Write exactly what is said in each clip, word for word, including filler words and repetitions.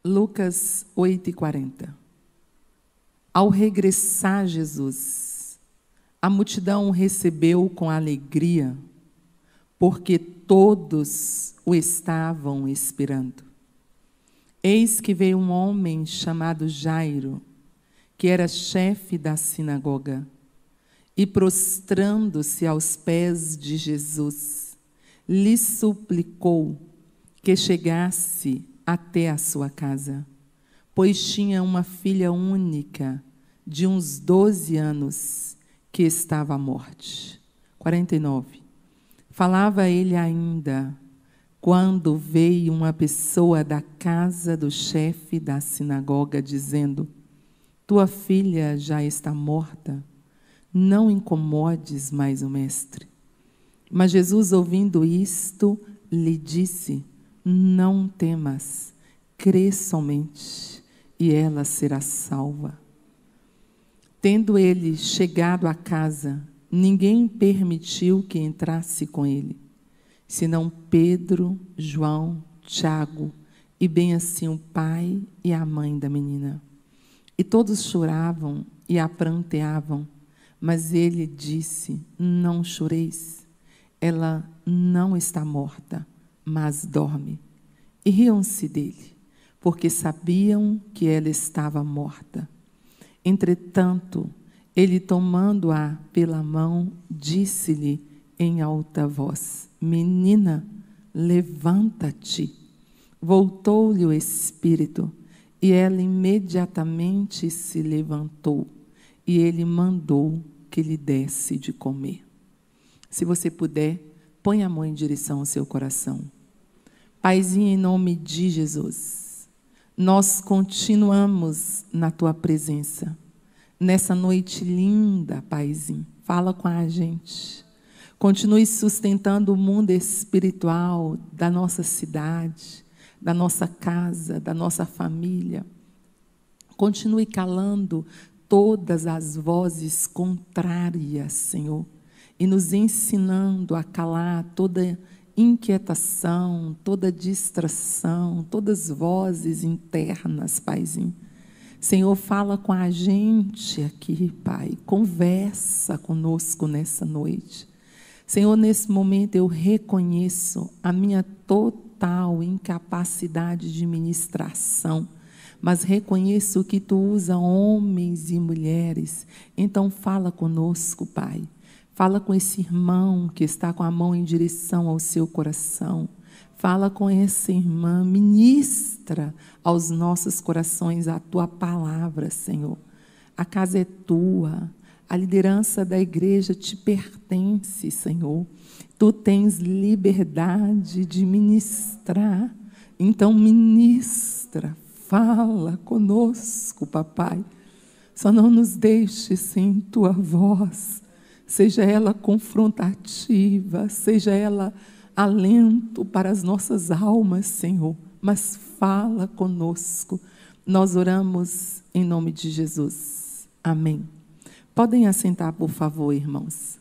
Lucas oito e quarenta. Ao regressar Jesus, a multidão o recebeu com alegria, porque todos o estavam esperando. Eis que veio um homem chamado Jairo, que era chefe da sinagoga, e prostrando-se aos pés de Jesus, lhe suplicou que chegasse até a sua casa, pois tinha uma filha única, de uns doze anos, que estava à morte. quarenta e nove. Falava ele ainda, quando veio uma pessoa da casa do chefe da sinagoga, dizendo: tua filha já está morta, não incomodes mais o mestre. Mas Jesus, ouvindo isto, lhe disse: não temas, crê somente, e ela será salva. Tendo ele chegado à casa, ninguém permitiu que entrasse com ele, senão Pedro, João, Tiago, e bem assim o pai e a mãe da menina. E todos choravam e a pranteavam, mas ele disse: não choreis, ela não está morta, mas dorme. E riam-se dele, porque sabiam que ela estava morta. Entretanto, ele, tomando-a pela mão, disse-lhe em alta voz: menina, levanta-te. Voltou-lhe o espírito, e ela imediatamente se levantou, e ele mandou que lhe desse de comer. Se você puder, põe a mão em direção ao seu coração. Paizinho, em nome de Jesus, nós continuamos na tua presença, nessa noite linda, Paizinho. Fala com a gente. Continue sustentando o mundo espiritual da nossa cidade, da nossa casa, da nossa família. Continue calando todas as vozes contrárias, Senhor, e nos ensinando a calar toda inquietação, toda distração, todas as vozes internas, Paizinho. Senhor, fala com a gente aqui, Pai, conversa conosco nessa noite. Senhor, nesse momento eu reconheço a minha total incapacidade de ministração, mas reconheço que Tu usa homens e mulheres. Então fala conosco, Pai. Fala com esse irmão que está com a mão em direção ao seu coração. Fala com essa irmã, ministra aos nossos corações a Tua palavra, Senhor. A casa é Tua, a liderança da igreja te pertence, Senhor. Tu tens liberdade de ministrar, então ministra, fala conosco, Papai. Só não nos deixe sem Tua voz, seja ela confrontativa, seja ela alento para as nossas almas, Senhor, mas fala conosco. Nós oramos em nome de Jesus. Amém. Podem assentar, por favor, irmãos.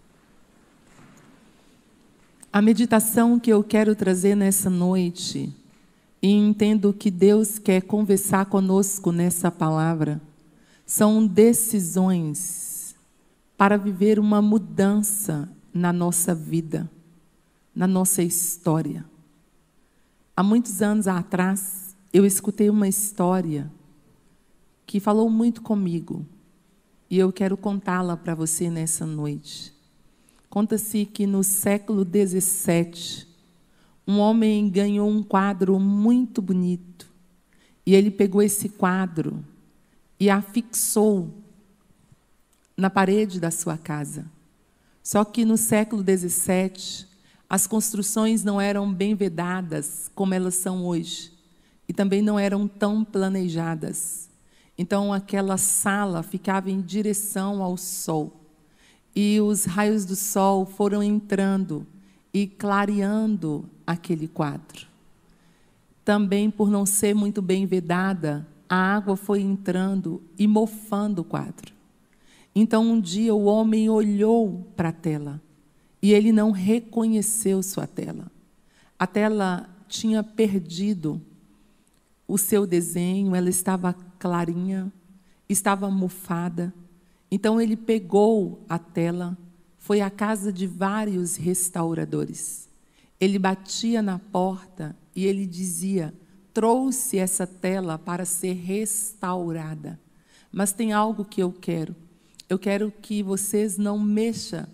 A meditação que eu quero trazer nessa noite, e entendo que Deus quer conversar conosco nessa palavra, são decisões para viver uma mudança na nossa vida, na nossa história. Há muitos anos atrás, eu escutei uma história que falou muito comigo, e eu quero contá-la para você nessa noite. Conta-se que no século dezessete, um homem ganhou um quadro muito bonito, e ele pegou esse quadro e afixou na parede da sua casa. Só que no século dezessete, as construções não eram bem vedadas como elas são hoje, e também não eram tão planejadas. Então, aquela sala ficava em direção ao sol, e os raios do sol foram entrando e clareando aquele quadro. Também, por não ser muito bem vedada, a água foi entrando e mofando o quadro. Então, um dia, o homem olhou para a tela e ele não reconheceu sua tela. A tela tinha perdido o seu desenho, ela estava clarinha, estava mofada. Então ele pegou a tela, foi à casa de vários restauradores. Ele batia na porta e ele dizia: trouxe essa tela para ser restaurada. Mas tem algo que eu quero. Eu quero que vocês não mexam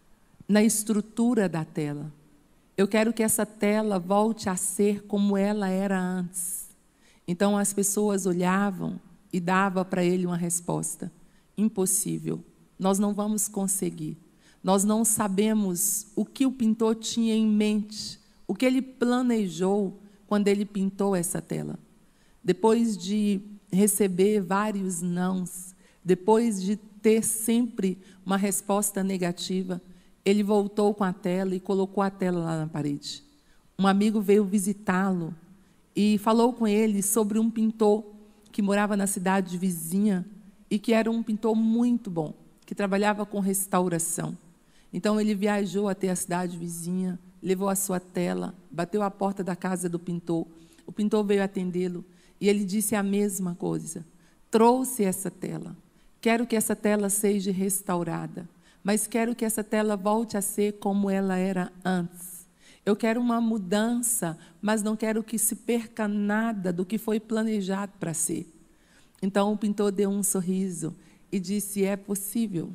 na estrutura da tela. Eu quero que essa tela volte a ser como ela era antes. Então as pessoas olhavam e davam para ele uma resposta: impossível, nós não vamos conseguir. Nós não sabemos o que o pintor tinha em mente, o que ele planejou quando ele pintou essa tela. Depois de receber vários nãos, depois de ter sempre uma resposta negativa, ele voltou com a tela e colocou a tela lá na parede. Um amigo veio visitá-lo e falou com ele sobre um pintor que morava na cidade vizinha e que era um pintor muito bom, que trabalhava com restauração. Então ele viajou até a cidade vizinha, levou a sua tela, bateu à porta da casa do pintor. O pintor veio atendê-lo e ele disse a mesma coisa: trouxe essa tela, quero que essa tela seja restaurada, mas quero que essa tela volte a ser como ela era antes. Eu quero uma mudança, mas não quero que se perca nada do que foi planejado para ser. Então o pintor deu um sorriso e disse: é possível.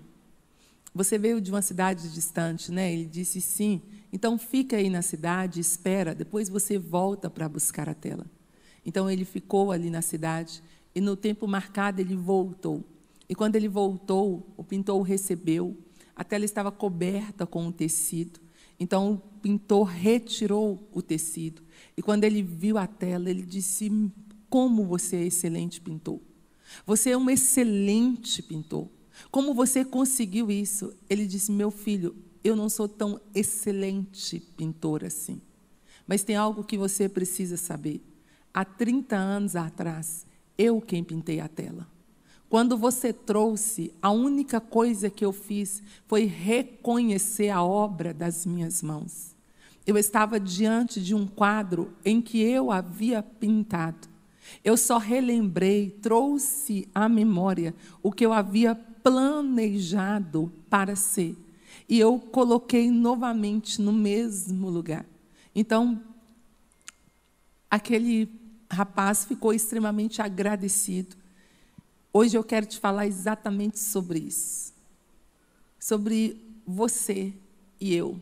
Você veio de uma cidade distante, né? Ele disse: sim. Então fica aí na cidade, espera, depois você volta para buscar a tela. Então ele ficou ali na cidade e no tempo marcado ele voltou. E quando ele voltou, o pintor o recebeu. A tela estava coberta com um tecido. Então o pintor retirou o tecido. E quando ele viu a tela, ele disse: como você é excelente pintor. Você é um excelente pintor. Como você conseguiu isso? Ele disse: meu filho, eu não sou tão excelente pintor assim. Mas tem algo que você precisa saber. Há trinta anos atrás, eu quem pintei a tela. Quando você trouxe, a única coisa que eu fiz foi reconhecer a obra das minhas mãos. Eu estava diante de um quadro em que eu havia pintado. Eu só relembrei, trouxe à memória o que eu havia planejado para ser. E eu coloquei novamente no mesmo lugar. Então, aquele rapaz ficou extremamente agradecido. Hoje eu quero te falar exatamente sobre isso. Sobre você e eu.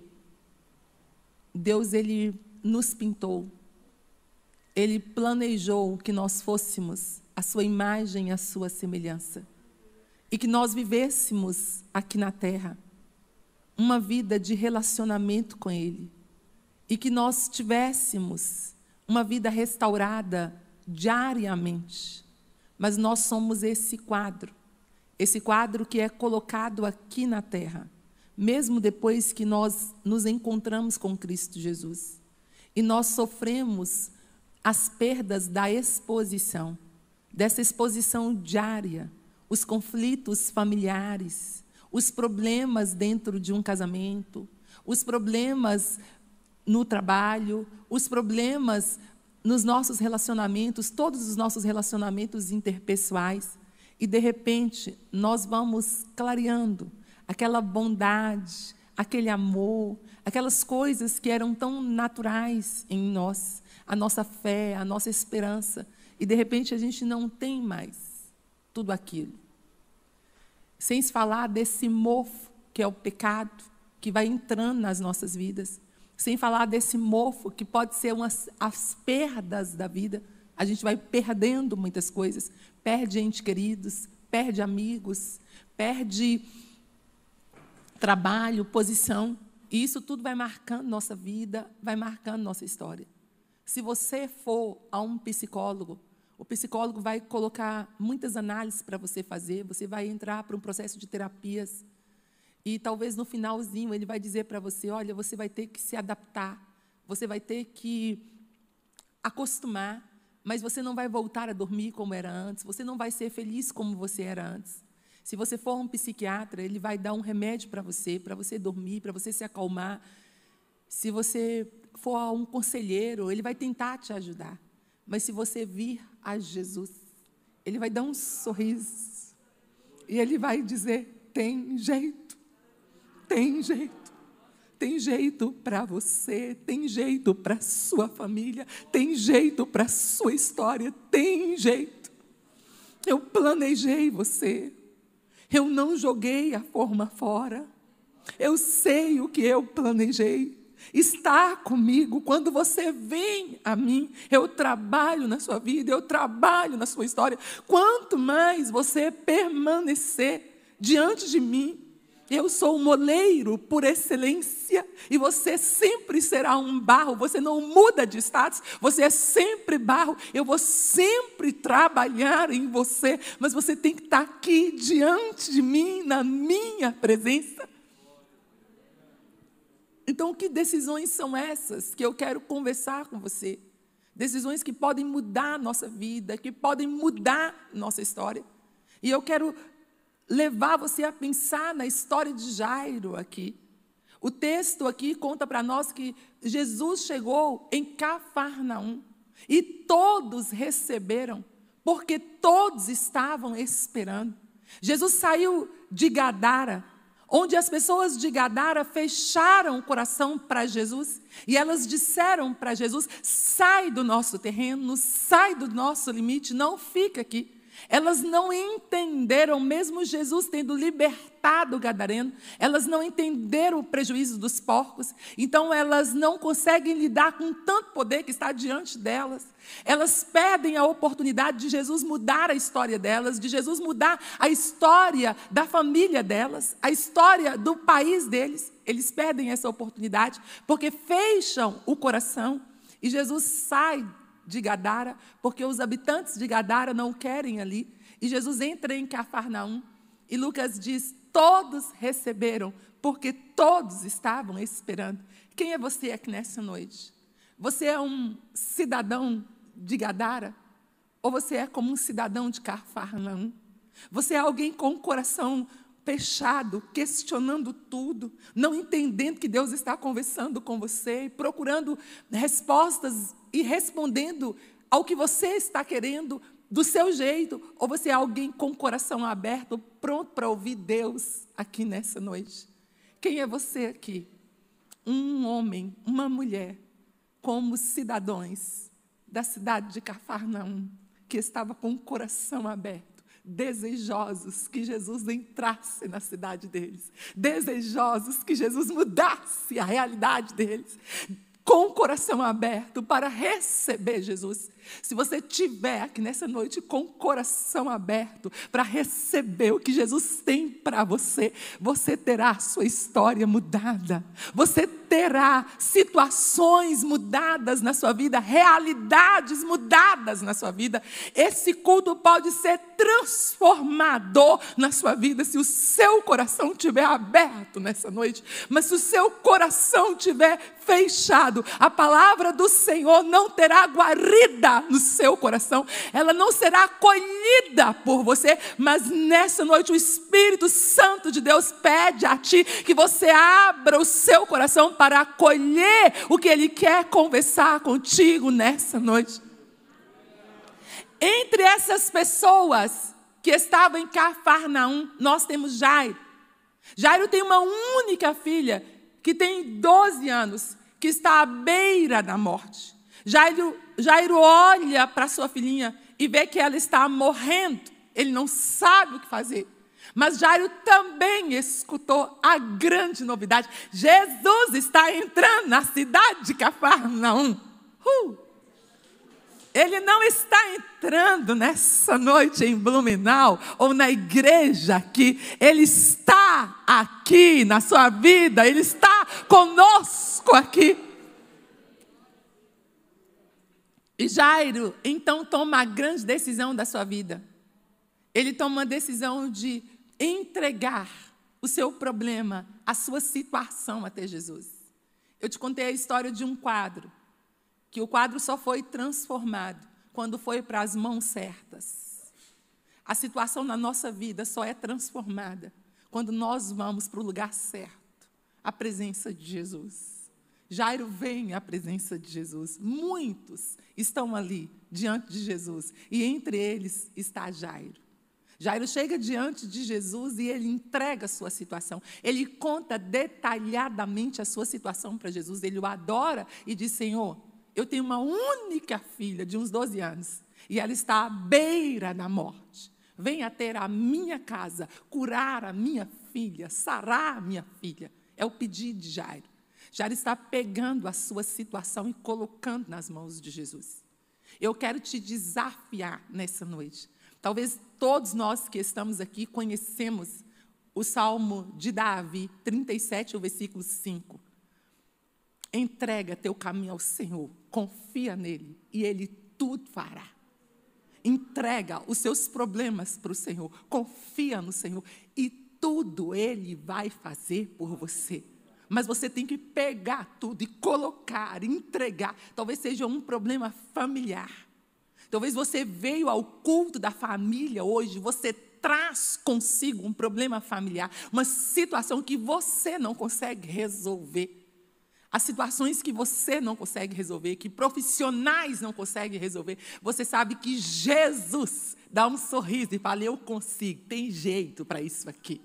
Deus, Ele nos pintou. Ele planejou que nós fôssemos a sua imagem e a sua semelhança. E que nós vivêssemos aqui na terra uma vida de relacionamento com Ele. E que nós tivéssemos uma vida restaurada diariamente. Mas nós somos esse quadro. Esse quadro que é colocado aqui na terra. Mesmo depois que nós nos encontramos com Cristo Jesus. E nós sofremos as perdas da exposição. Dessa exposição diária. Os conflitos familiares, os problemas dentro de um casamento, os problemas no trabalho, os problemas nos nossos relacionamentos, todos os nossos relacionamentos interpessoais. E, de repente, nós vamos clareando aquela bondade, aquele amor, aquelas coisas que eram tão naturais em nós, a nossa fé, a nossa esperança. E, de repente, a gente não tem mais tudo aquilo. Sem se falar desse mofo, que é o pecado, que vai entrando nas nossas vidas. Sem falar desse mofo, que pode ser umas, as perdas da vida. A gente vai perdendo muitas coisas. Perde entes queridos, perde amigos, perde trabalho, posição. E isso tudo vai marcando nossa vida, vai marcando nossa história. Se você for a um psicólogo, o psicólogo vai colocar muitas análises para você fazer, você vai entrar para um processo de terapias e talvez no finalzinho ele vai dizer para você: olha, você vai ter que se adaptar, você vai ter que acostumar, mas você não vai voltar a dormir como era antes, você não vai ser feliz como você era antes. Se você for um psiquiatra, ele vai dar um remédio para você, para você dormir, para você se acalmar. Se você for a um conselheiro, ele vai tentar te ajudar. Mas se você vir a Jesus, Ele vai dar um sorriso. E Ele vai dizer, tem jeito, tem jeito. Tem jeito para você, tem jeito para sua família, tem jeito para sua história, tem jeito. Eu planejei você, eu não joguei a forma fora, eu sei o que eu planejei, está comigo. Quando você vem a mim, eu trabalho na sua vida, eu trabalho na sua história. Quanto mais você permanecer diante de mim, eu sou um moleiro por excelência e você sempre será um barro, você não muda de status, você é sempre barro, eu vou sempre trabalhar em você, mas você tem que estar aqui diante de mim, na minha presença. Então, que decisões são essas que eu quero conversar com você? Decisões que podem mudar a nossa vida, que podem mudar nossa história. E eu quero levar você a pensar na história de Jairo aqui. O texto aqui conta para nós que Jesus chegou em Cafarnaum e todos receberam, porque todos estavam esperando. Jesus saiu de Gadara, onde as pessoas de Gadara fecharam o coração para Jesus e elas disseram para Jesus, sai do nosso terreno, sai do nosso limite, não fica aqui. Elas não entenderam, mesmo Jesus tendo libertado o gadareno, elas não entenderam o prejuízo dos porcos, então elas não conseguem lidar com tanto poder que está diante delas. Elas perdem a oportunidade de Jesus mudar a história delas, de Jesus mudar a história da família delas, a história do país deles. Eles perdem essa oportunidade porque fecham o coração e Jesus sai de Gadara, porque os habitantes de Gadara não querem ali. E Jesus entra em Cafarnaum, e Lucas diz, todos receberam, porque todos estavam esperando. Quem é você aqui nessa noite? Você é um cidadão de Gadara? Ou você é como um cidadão de Cafarnaum? Você é alguém com o coração fechado, questionando tudo, não entendendo que Deus está conversando com você, procurando respostas e respondendo ao que você está querendo do seu jeito, ou você é alguém com o coração aberto, pronto para ouvir Deus aqui nessa noite? Quem é você aqui? Um homem, uma mulher, como cidadãos da cidade de Cafarnaum, que estava com o coração aberto, desejosos que Jesus entrasse na cidade deles, desejosos que Jesus mudasse a realidade deles, com o coração aberto para receber Jesus. Se você estiver aqui nessa noite com o coração aberto para receber o que Jesus tem para você, você terá a sua história mudada, você terá situações mudadas na sua vida, realidades mudadas na sua vida. Esse culto pode ser transformador na sua vida se o seu coração estiver aberto nessa noite, mas se o seu coração estiver fechado, a palavra do Senhor não terá guarida no seu coração, ela não será acolhida por você, mas nessa noite o Espírito Santo de Deus pede a ti que você abra o seu coração para acolher o que Ele quer conversar contigo nessa noite. Entre essas pessoas que estavam em Cafarnaum, nós temos Jairo. Jairo tem uma única filha que tem doze anos, que está à beira da morte. Jairo, Jairo olha para sua filhinha e vê que ela está morrendo. Ele não sabe o que fazer. Mas Jairo também escutou a grande novidade. Jesus está entrando na cidade de Cafarnaum. Uh! Ele não está entrando nessa noite em Blumenau ou na igreja aqui. Ele está aqui na sua vida. Ele está conosco aqui. E Jairo, então, toma a grande decisão da sua vida. Ele toma uma decisão de entregar o seu problema, a sua situação até Jesus. Eu te contei a história de um quadro, que o quadro só foi transformado quando foi para as mãos certas. A situação na nossa vida só é transformada quando nós vamos para o lugar certo, a presença de Jesus. Jairo vem à presença de Jesus. Muitos estão ali diante de Jesus. E entre eles está Jairo. Jairo chega diante de Jesus e ele entrega a sua situação. Ele conta detalhadamente a sua situação para Jesus. Ele o adora e diz: Senhor, eu tenho uma única filha de uns doze anos. E ela está à beira da morte. Venha ter a minha casa, curar a minha filha, sarar a minha filha. É o pedido de Jairo. Jairo está pegando a sua situação e colocando nas mãos de Jesus. Eu quero te desafiar nessa noite. Talvez todos nós que estamos aqui conhecemos o Salmo de Davi, trinta e sete, o versículo cinco. Entrega teu caminho ao Senhor, confia nele e ele tudo fará. Entrega os seus problemas para o Senhor, confia no Senhor e tudo ele vai fazer por você. Mas você tem que pegar tudo e colocar, entregar. Talvez seja um problema familiar. Talvez você veio ao culto da família hoje, você traz consigo um problema familiar, uma situação que você não consegue resolver. As situações que você não consegue resolver, que profissionais não conseguem resolver, você sabe que Jesus dá um sorriso e fala: eu consigo, tem jeito para isso aqui.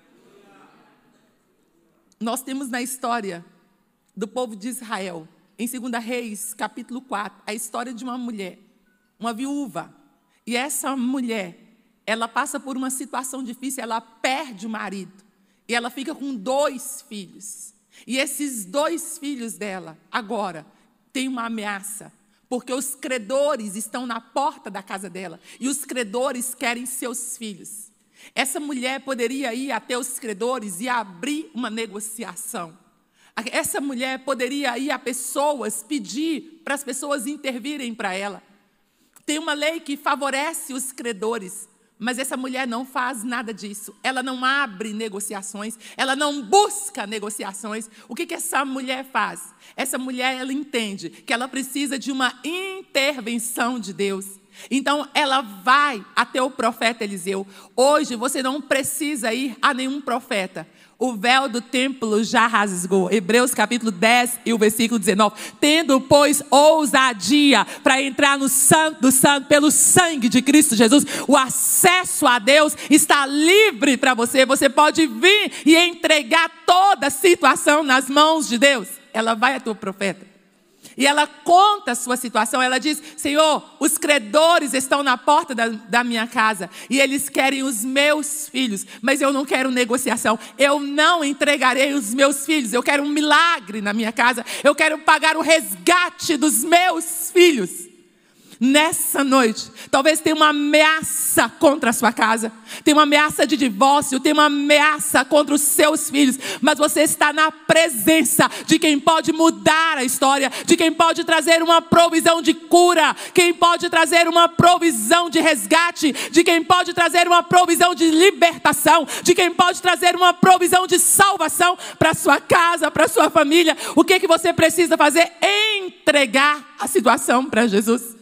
Nós temos na história do povo de Israel, em Segunda Reis, capítulo quatro, a história de uma mulher, uma viúva. E essa mulher, ela passa por uma situação difícil, ela perde o marido. E ela fica com dois filhos. E esses dois filhos dela, agora, têm uma ameaça. Porque os credores estão na porta da casa dela. E os credores querem seus filhos. Essa mulher poderia ir até os credores e abrir uma negociação. Essa mulher poderia ir a pessoas, pedir para as pessoas intervirem para ela. Tem uma lei que favorece os credores, mas essa mulher não faz nada disso. Ela não abre negociações, ela não busca negociações. O que que essa mulher faz? Essa mulher, ela entende que ela precisa de uma intervenção de Deus. Então, ela vai até o profeta Eliseu. Hoje, você não precisa ir a nenhum profeta. O véu do templo já rasgou. Hebreus capítulo dez e o versículo dezenove. Tendo, pois, ousadia para entrar no santo do santo pelo sangue de Cristo Jesus, o acesso a Deus está livre para você. Você pode vir e entregar toda a situação nas mãos de Deus. Ela vai até o profeta. E ela conta a sua situação, ela diz: Senhor, os credores estão na porta da, da minha casa e eles querem os meus filhos, mas eu não quero negociação, eu não entregarei os meus filhos, eu quero um milagre na minha casa, eu quero pagar o resgate dos meus filhos. Nessa noite, talvez tenha uma ameaça contra a sua casa, tem uma ameaça de divórcio, tem uma ameaça contra os seus filhos, mas você está na presença de quem pode mudar a história, de quem pode trazer uma provisão de cura, quem pode trazer uma provisão de resgate, de quem pode trazer uma provisão de libertação, de quem pode trazer uma provisão de salvação para a sua casa, para a sua família. O que que você precisa fazer? Entregar a situação para Jesus.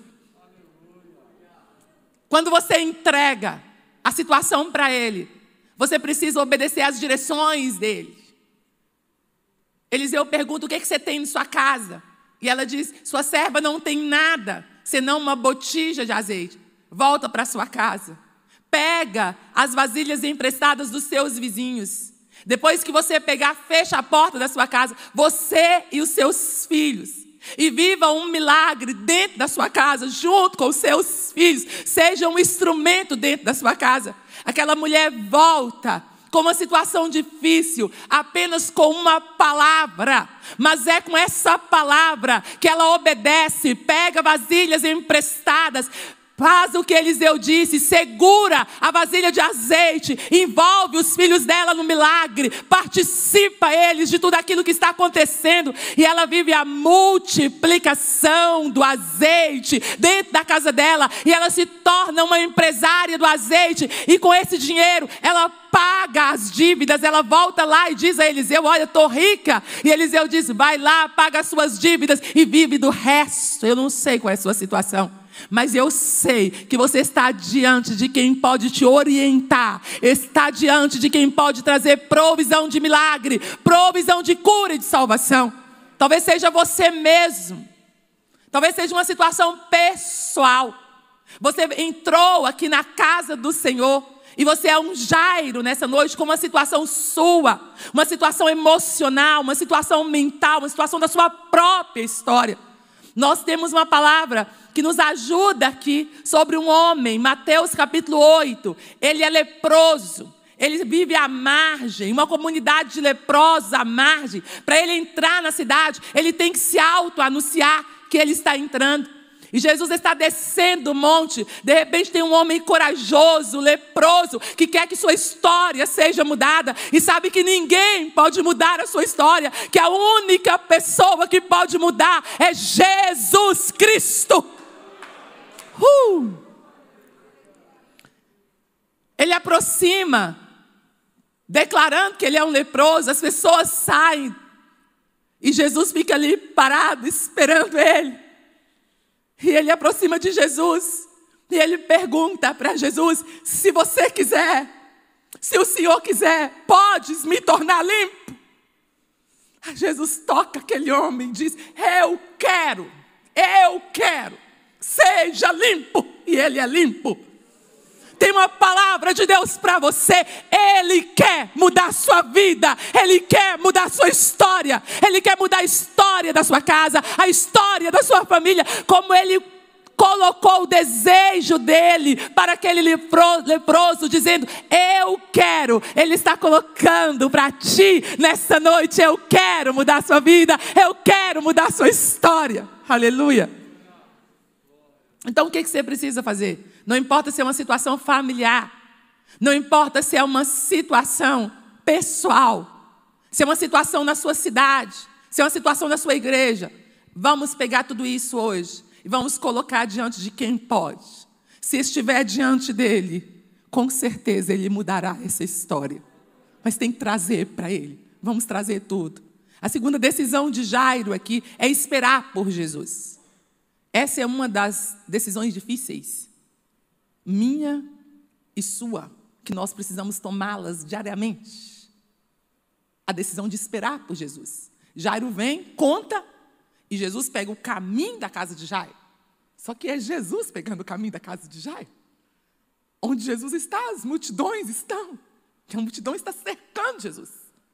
Quando você entrega a situação para Ele, você precisa obedecer às direções dEle. Eliseu pergunta: o que, é que você tem em sua casa? E ela diz: sua serva não tem nada, senão uma botija de azeite. Volta para sua casa. Pega as vasilhas emprestadas dos seus vizinhos. Depois que você pegar, fecha a porta da sua casa, você e os seus filhos. E viva um milagre dentro da sua casa, junto com os seus filhos. Seja um instrumento dentro da sua casa. Aquela mulher volta com uma situação difícil, apenas com uma palavra. Mas é com essa palavra que ela obedece, pega vasilhas emprestadas, faz o que Eliseu disse, segura a vasilha de azeite, envolve os filhos dela no milagre, participa eles de tudo aquilo que está acontecendo, e ela vive a multiplicação do azeite dentro da casa dela, e ela se torna uma empresária do azeite, e com esse dinheiro ela paga as dívidas. Ela volta lá e diz a Eliseu: olha, estou rica. E Eliseu diz: vai lá, paga as suas dívidas e vive do resto. Eu não sei qual é a sua situação, mas eu sei que você está diante de quem pode te orientar, está diante de quem pode trazer provisão de milagre, provisão de cura e de salvação. Talvez seja você mesmo. Talvez seja uma situação pessoal. Você entrou aqui na casa do Senhor e você é um Jairo nessa noite com uma situação sua, uma situação emocional, uma situação mental, uma situação da sua própria história. Nós temos uma palavra que nos ajuda aqui sobre um homem, Mateus capítulo oito. Ele é leproso, ele vive à margem, uma comunidade de leprosos à margem. Para ele entrar na cidade, ele tem que se auto-anunciar que ele está entrando. E Jesus está descendo o monte. De repente tem um homem corajoso, leproso, que quer que sua história seja mudada. E sabe que ninguém pode mudar a sua história. Que a única pessoa que pode mudar é Jesus Cristo. Uh! Ele aproxima, declarando que ele é um leproso. As pessoas saem. E Jesus fica ali parado, esperando ele. E ele aproxima de Jesus, e ele pergunta para Jesus, se você quiser, se o Senhor quiser, podes me tornar limpo? Jesus toca aquele homem e diz, eu quero, eu quero, seja limpo. E ele é limpo. Tem uma palavra de Deus para você. Ele quer mudar a sua vida. Ele quer mudar a sua história. Ele quer mudar a história da sua casa, a história da sua família. Como ele colocou o desejo dele para aquele leproso, dizendo, eu quero. Ele está colocando para ti nessa noite, eu quero mudar a sua vida. Eu quero mudar a sua história. Aleluia. Então o que você precisa fazer? Não importa se é uma situação familiar, não importa se é uma situação pessoal, se é uma situação na sua cidade, se é uma situação na sua igreja. Vamos pegar tudo isso hoje e vamos colocar diante de quem pode. Se estiver diante dele, com certeza ele mudará essa história. Mas tem que trazer para ele. Vamos trazer tudo. A segunda decisão de Jairo aqui é esperar por Jesus. Essa é uma das decisões difíceis, minha e sua, que nós precisamos tomá-las diariamente. A decisão de esperar por Jesus. Jairo vem, conta, e Jesus pega o caminho da casa de Jairo. Só que é Jesus pegando o caminho da casa de Jairo. Onde Jesus está, as multidões estão. Que a multidão está cercando Jesus.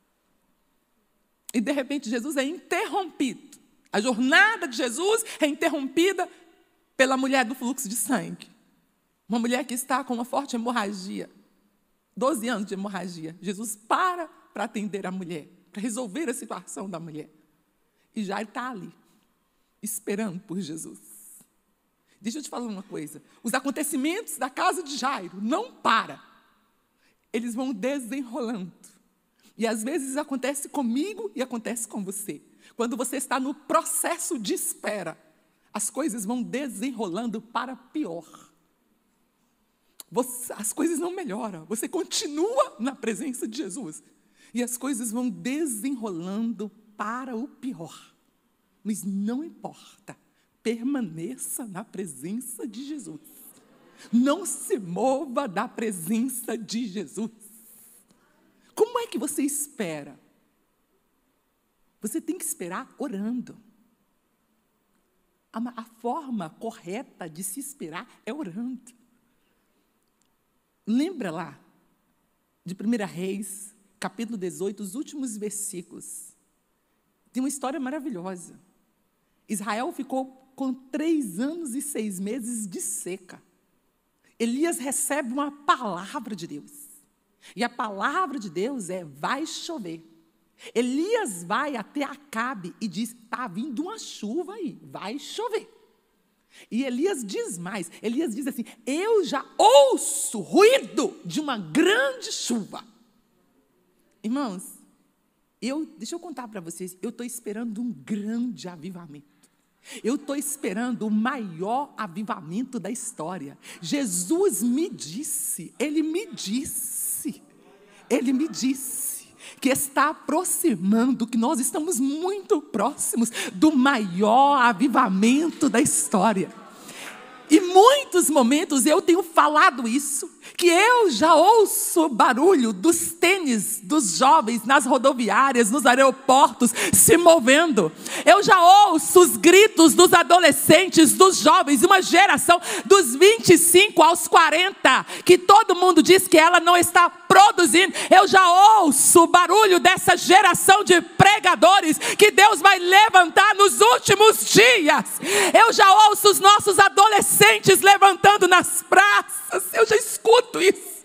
E de repente Jesus é interrompido. A jornada de Jesus é interrompida pela mulher do fluxo de sangue. Uma mulher que está com uma forte hemorragia. doze anos de hemorragia. Jesus para para atender a mulher, para resolver a situação da mulher. E Jairo está ali, esperando por Jesus. Deixa eu te falar uma coisa. Os acontecimentos da casa de Jairo não param. Eles vão desenrolando. E às vezes acontece comigo e acontece com você. Quando você está no processo de espera, as coisas vão desenrolando para pior. Você, as coisas não melhoram. Você continua na presença de Jesus. E as coisas vão desenrolando para o pior. Mas não importa. Permaneça na presença de Jesus. Não se mova da presença de Jesus. Como é que você espera? Você tem que esperar orando. A, a forma correta de se esperar é orando. Lembra lá, de primeira Reis, capítulo dezoito, os últimos versículos. Tem uma história maravilhosa. Israel ficou com três anos e seis meses de seca. Elias recebe uma palavra de Deus. E a palavra de Deus é, vai chover. Elias vai até Acabe e diz, está vindo uma chuva aí, vai chover. E Elias diz mais, Elias diz assim, eu já ouço ruído de uma grande chuva. Irmãos, eu, deixa eu contar para vocês, eu estou esperando um grande avivamento. Eu estou esperando o maior avivamento da história. Jesus me disse, Ele me disse, Ele me disse, que está aproximando, que nós estamos muito próximos do maior avivamento da história. E muitos momentos eu tenho falado isso, que eu já ouço o barulho dos tênis dos jovens nas rodoviárias, nos aeroportos, se movendo. Eu já ouço os gritos dos adolescentes, dos jovens, uma geração dos vinte e cinco aos quarenta, que todo mundo diz que ela não está produzindo. Eu já ouço o barulho dessa geração de pregadores que Deus vai levantar nos últimos dias. Eu já ouço os nossos adolescentes levantando nas praças. Eu já escuto isso.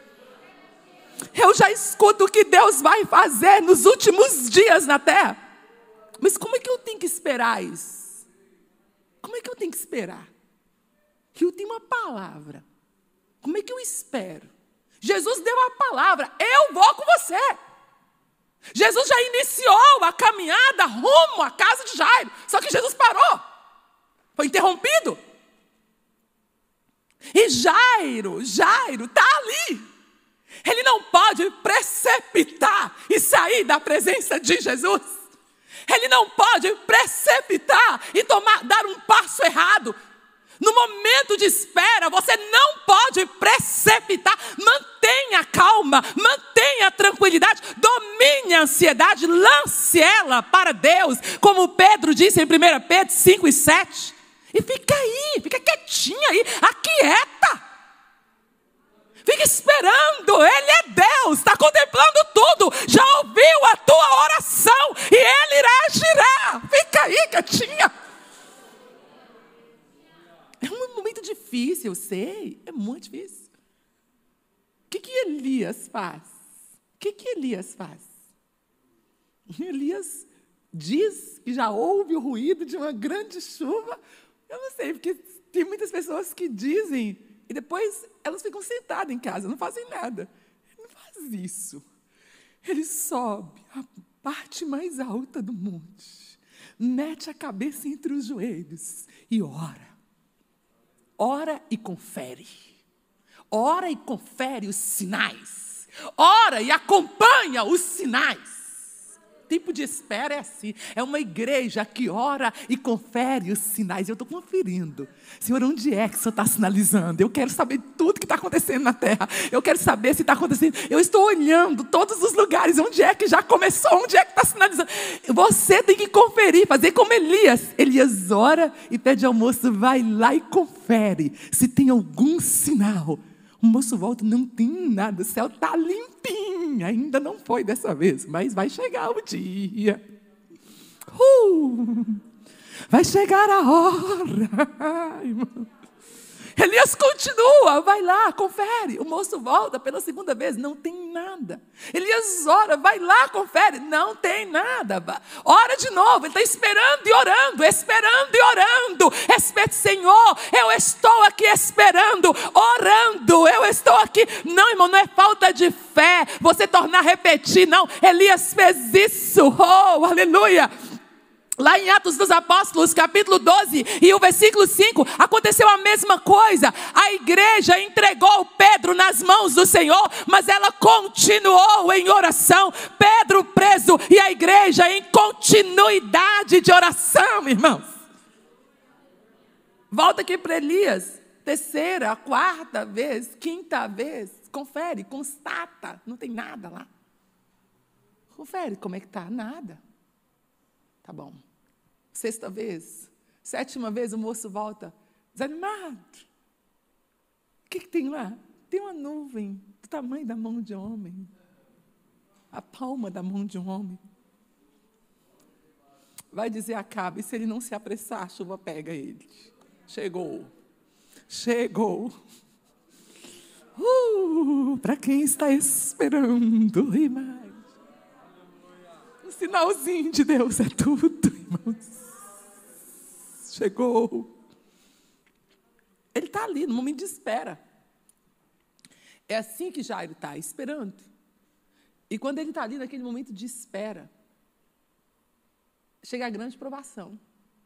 Eu já escuto o que Deus vai fazer nos últimos dias na terra. Mas como é que eu tenho que esperar isso? Como é que eu tenho que esperar? Que eu tenho uma palavra. Como é que eu espero? Jesus deu a palavra, eu vou com você. Jesus já iniciou a caminhada rumo à casa de Jairo. Só que Jesus parou. Foi interrompido. E Jairo, Jairo está ali. Ele não pode precipitar e sair da presença de Jesus. Ele não pode precipitar e tomar, dar um passo errado. No momento de espera, você não pode precipitar. Mantenha calma, mantenha tranquilidade, domine a ansiedade, lance ela para Deus, como Pedro disse em primeira Pedro cinco e sete. E fica aí, fica quietinha aí, aquieta. Fica esperando, Ele é Deus, está contemplando tudo, já ouviu a tua oração e Ele irá agirá. Fica aí quietinha. É um momento difícil, eu sei, é muito difícil. O que que Elias faz? O que que Elias faz? Elias diz que já ouve o ruído de uma grande chuva. Eu não sei, porque tem muitas pessoas que dizem e depois elas ficam sentadas em casa, não fazem nada. Ele não faz isso. Ele sobe a parte mais alta do monte, mete a cabeça entre os joelhos e ora. Ora e confere. Ora e confere os sinais. Ora e acompanha os sinais. O tempo de espera é assim. É uma igreja que ora e confere os sinais. Eu estou conferindo. Senhor, onde é que o Senhor está sinalizando? Eu quero saber tudo que está acontecendo na terra. Eu quero saber se está acontecendo. Eu estou olhando todos os lugares. Onde é que já começou? Onde é que está sinalizando? Você tem que conferir, fazer como Elias. Elias ora e pede ao moço, vai lá e confere se tem algum sinal. O moço volta, não tem nada, o céu está limpinho. Ainda não foi dessa vez, mas vai chegar o dia. Uh, vai chegar a hora. Ai, irmão. Elias continua, vai lá, confere. O moço volta pela segunda vez, não tem nada. Elias ora, vai lá, confere, não tem nada. Ora de novo, ele está esperando e orando, esperando e orando. Espera, Senhor, eu estou aqui esperando, orando, eu estou aqui. Não, irmão, não é falta de fé, você tornar a repetir, não. Elias fez isso, oh, aleluia. Lá em Atos dos Apóstolos, capítulo doze, e o versículo cinco, aconteceu a mesma coisa. A igreja entregou Pedro nas mãos do Senhor, mas ela continuou em oração. Pedro preso e a igreja em continuidade de oração, irmãos. Volta aqui para Elias, terceira, quarta vez, quinta vez, confere, constata, não tem nada lá. Confere como é que está, nada. Tá bom. Sexta vez, sétima vez o moço volta, desanimado. O que que tem lá? Tem uma nuvem do tamanho da mão de um homem. A palma da mão de um homem. Vai dizer Acabe, se ele não se apressar, a chuva pega ele. Chegou. Chegou. Uh, para quem está esperando, irmãos. O sinalzinho de Deus é tudo, irmãos. Chegou. Ele está ali, no momento de espera. É assim que Jairo está, esperando. E quando ele está ali, naquele momento de espera, chega a grande provação.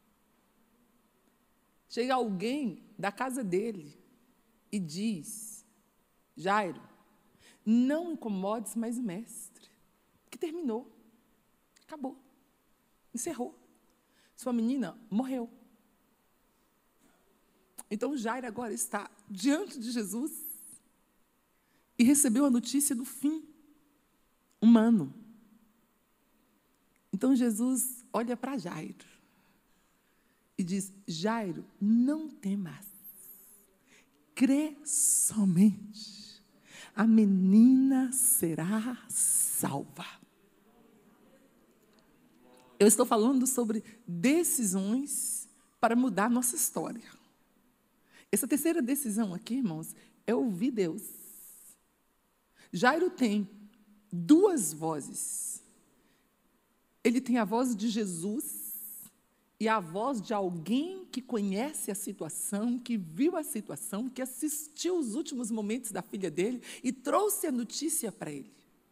Chega alguém da casa dele e diz, Jairo, não incomodes mais o mestre, que terminou. Acabou. Encerrou. Sua menina morreu. Então Jairo agora está diante de Jesus e recebeu a notícia do fim humano. Então Jesus olha para Jairo e diz: Jairo, não temas, crê somente, a menina será salva. Eu estou falando sobre decisões para mudar a nossa história. Essa terceira decisão aqui, irmãos, é ouvir Deus. Jairo tem duas vozes. Ele tem a voz de Jesus e a voz de alguém que conhece a situação, que viu a situação, que assistiu os últimos momentos da filha dele e trouxe a notícia para ele.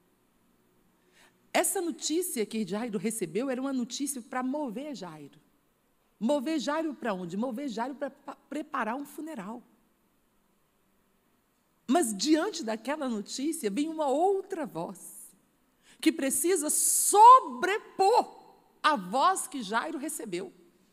Essa notícia que Jairo recebeu era uma notícia para mover Jairo. Mover Jairo para onde? Mover Jairo para preparar um funeral. Mas diante daquela notícia vem uma outra voz, que precisa sobrepor a voz que Jairo recebeu.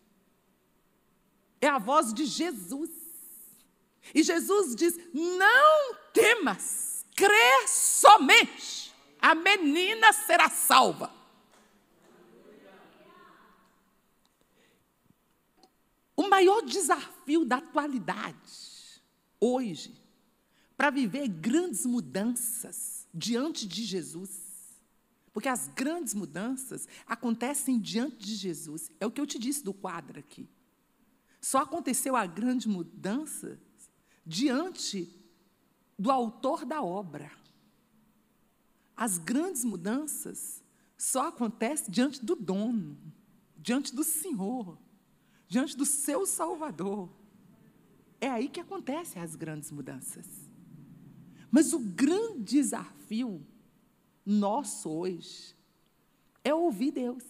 É a voz de Jesus. E Jesus diz: não temas, crê somente, a menina será salva. O maior desafio da atualidade, hoje, para viver grandes mudanças diante de Jesus, porque as grandes mudanças acontecem diante de Jesus. É o que eu te disse do quadro aqui. Só aconteceu a grande mudança diante do autor da obra. As grandes mudanças só acontecem diante do dono, diante do Senhor, diante do seu Salvador. É aí que acontecem as grandes mudanças. Mas o grande desafio nosso hoje é ouvir Deus.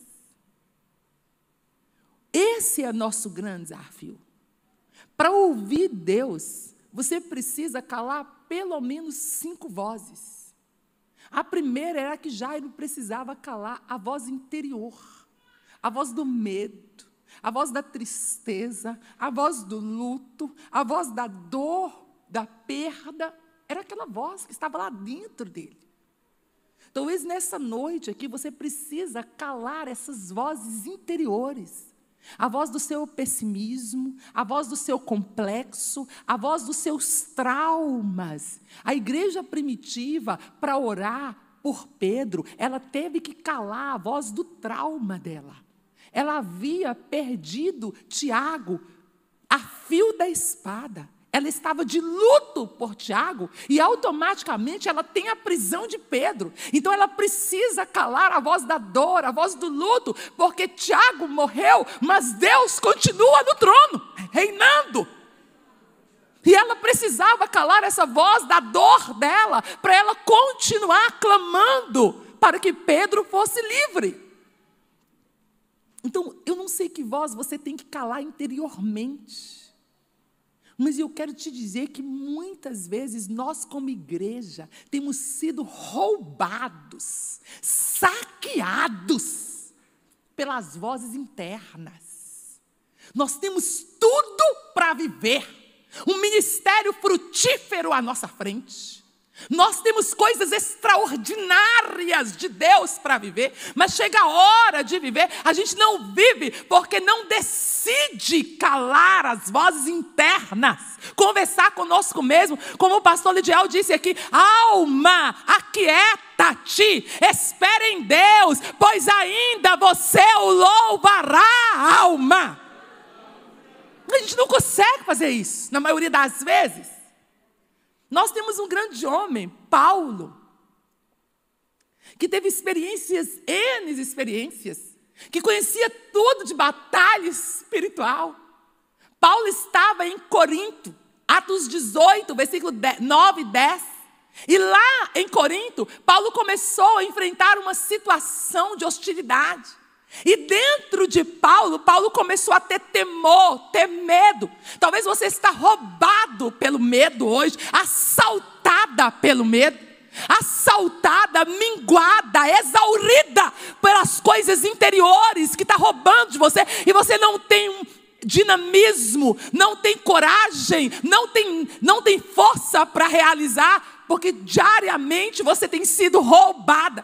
Esse é nosso grande desafio. Para ouvir Deus, você precisa calar pelo menos cinco vozes. A primeira era que Jairo precisava calar a voz interior, a voz do medo, a voz da tristeza, a voz do luto, a voz da dor, da perda. Era aquela voz que estava lá dentro dele. Talvez nessa noite aqui você precisa calar essas vozes interiores. A voz do seu pessimismo, a voz do seu complexo, a voz dos seus traumas. A igreja primitiva, para orar por Pedro, ela teve que calar a voz do trauma dela. Ela havia perdido Tiago a fio da espada. Ela estava de luto por Tiago e automaticamente ela tem a prisão de Pedro. Então ela precisa calar a voz da dor, a voz do luto, porque Tiago morreu, mas Deus continua no trono, reinando. E ela precisava calar essa voz da dor dela, para ela continuar clamando para que Pedro fosse livre. Então, eu não sei que voz você tem que calar interiormente. Mas eu quero te dizer que muitas vezes nós como igreja temos sido roubados, saqueados pelas vozes internas. Nós temos tudo para viver, um ministério frutífero à nossa frente. Nós temos coisas extraordinárias de Deus para viver, mas chega a hora de viver, a gente não vive porque não decide calar as vozes internas, conversar conosco mesmo, como o pastor Lidiel disse aqui: alma, aquieta-te, espera em Deus, pois ainda você o louvará, alma. A gente não consegue fazer isso, na maioria das vezes. Nós temos um grande homem, Paulo, que teve experiências, N experiências, que conhecia tudo de batalha espiritual. Paulo estava em Corinto, Atos dezoito, versículo nove e dez. E lá em Corinto, Paulo começou a enfrentar uma situação de hostilidade. E dentro de Paulo, Paulo começou a ter temor, ter medo. Talvez você está roubado pelo medo hoje, assaltada pelo medo, assaltada, minguada, exaurida pelas coisas interiores que está roubando de você. E você não tem um, dinamismo, não tem coragem, não tem, não tem força para realizar, porque diariamente você tem sido roubada.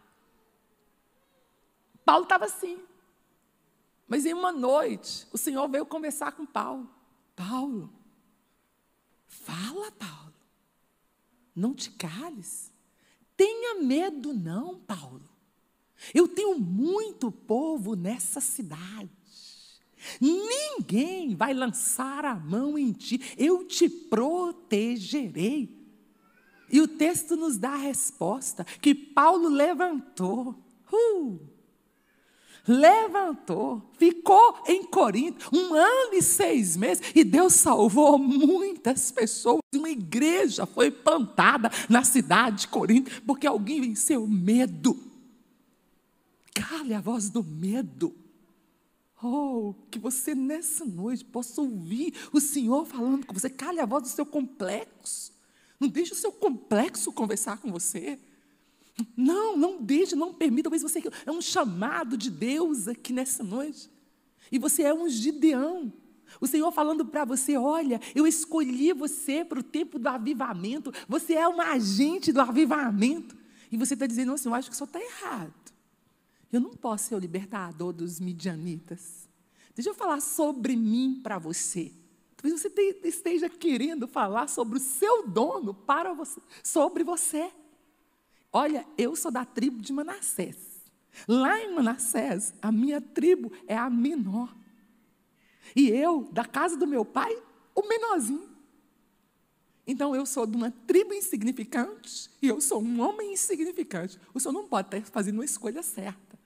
Paulo estava assim. Mas em uma noite, o Senhor veio conversar com Paulo. Paulo, fala, Paulo. Não te cales. Tenha medo não, Paulo. Eu tenho muito povo nessa cidade. Ninguém vai lançar a mão em ti. Eu te protegerei. E o texto nos dá a resposta que Paulo levantou. Uh! Levantou, ficou em Corinto um ano e seis meses, e Deus salvou muitas pessoas. Uma igreja foi plantada na cidade de Corinto, porque alguém venceu o medo. Cale a voz do medo. Oh, que você nessa noite possa ouvir o Senhor falando com você. Cale a voz do seu complexo. Não deixe o seu complexo conversar com você. Não, não deixe, não permita. Talvez você é um chamado de Deus aqui nessa noite. E você é um Gideão. O Senhor falando para você, olha, eu escolhi você para o tempo do avivamento. Você é um agente do avivamento. E você está dizendo, assim, eu acho que isso está errado. Eu não posso ser o libertador dos midianitas. Deixa eu falar sobre mim para você. Talvez você esteja querendo falar sobre o seu dono para você, sobre você. Olha, eu sou da tribo de Manassés. Lá em Manassés, a minha tribo é a menor. E eu, da casa do meu pai, o menorzinho. Então, eu sou de uma tribo insignificante e eu sou um homem insignificante. O senhor não pode estar fazendo uma escolha certa.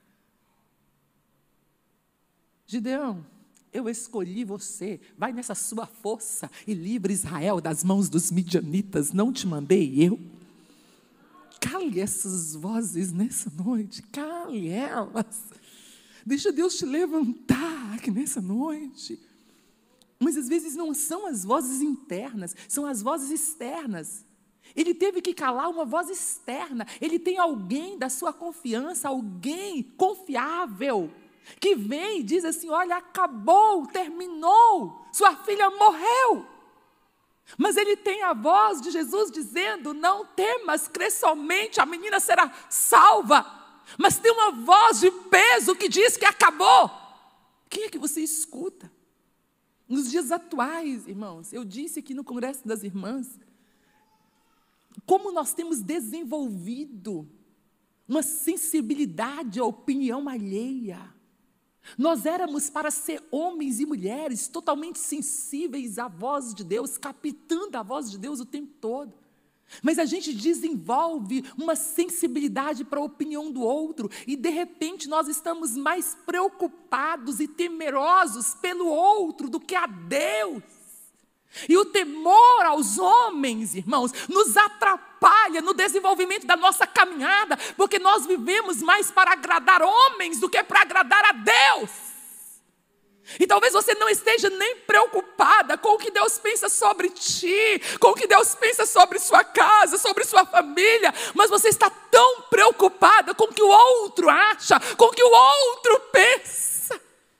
Gideão, eu escolhi você. Vai nessa sua força e livre Israel das mãos dos midianitas. Não te mandei eu. Cale essas vozes nessa noite, cale elas. Deixa Deus te levantar aqui nessa noite. Mas às vezes não são as vozes internas, são as vozes externas. Ele teve que calar uma voz externa. Ele tem alguém da sua confiança, alguém confiável, que vem e diz assim, olha, acabou, terminou, sua filha morreu. Mas ele tem a voz de Jesus dizendo, não temas, crê somente, a menina será salva. Mas tem uma voz de peso que diz que acabou. Quem é que você escuta? Nos dias atuais, irmãos, eu disse aqui no Congresso das Irmãs, como nós temos desenvolvido uma sensibilidade à opinião alheia. Nós éramos para ser homens e mulheres totalmente sensíveis à voz de Deus, captando a voz de Deus o tempo todo. Mas a gente desenvolve uma sensibilidade para a opinião do outro e, de repente, nós estamos mais preocupados e temerosos pelo outro do que a Deus. E o temor aos homens, irmãos, nos atrapalha no desenvolvimento da nossa caminhada, porque nós vivemos mais para agradar homens do que para agradar a Deus. E talvez você não esteja nem preocupada com o que Deus pensa sobre ti, com o que Deus pensa sobre sua casa, sobre sua família, mas você está tão preocupada com o que o outro acha, com o que o outro pensa.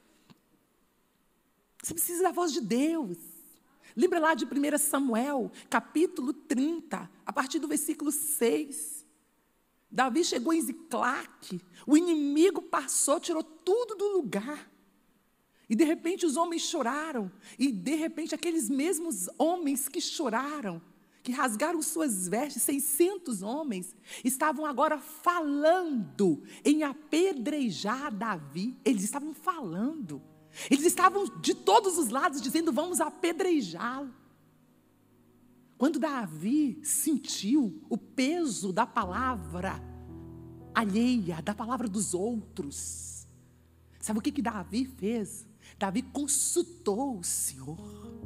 Você precisa da voz de Deus. Lembra lá de primeiro Samuel, capítulo trinta, a partir do versículo seis. Davi chegou em Ziclague, o inimigo passou, tirou tudo do lugar. E de repente os homens choraram, e de repente aqueles mesmos homens que choraram, que rasgaram suas vestes, seiscentos homens, estavam agora falando em apedrejar Davi. Eles estavam falando. Eles estavam de todos os lados dizendo, vamos apedrejá-lo. Quando Davi sentiu o peso da palavra alheia, da palavra dos outros, sabe o que, que Davi fez? Davi consultou o Senhor.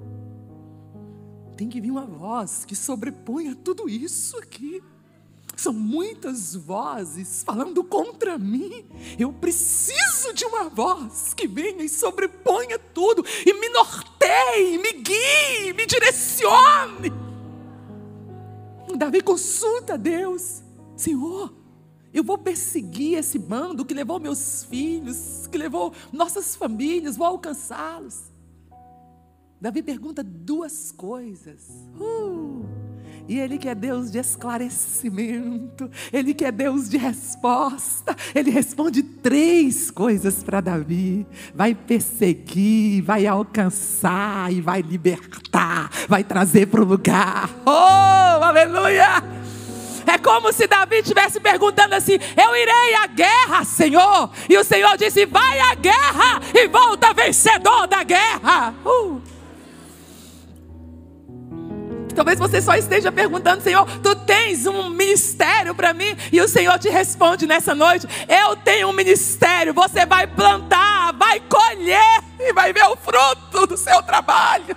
Tem que vir uma voz que sobreponha tudo isso aqui. São muitas vozes falando contra mim. Eu preciso de uma voz que venha e sobreponha tudo e me norteie, me guie, me direcione. Davi consulta a Deus. Senhor, eu vou perseguir esse bando que levou meus filhos, que levou nossas famílias, vou alcançá-los. Davi pergunta duas coisas. Uh, e Ele que é Deus de esclarecimento, Ele que é Deus de resposta, Ele responde três coisas para Davi. Vai perseguir, vai alcançar e vai libertar, vai trazer para o lugar. Oh, aleluia! É como se Davi estivesse perguntando assim: eu irei à guerra, Senhor. E o Senhor disse: vai à guerra e volta vencedor da guerra. Uh. Talvez você só esteja perguntando: Senhor, tu tens um ministério para mim? E o Senhor te responde nessa noite: eu tenho um ministério. Você vai plantar, vai colher e vai ver o fruto do seu trabalho.